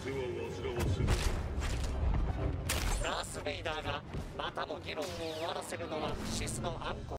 ダース・ベイダーがまたも議論を終わらせるのはシスの暗黒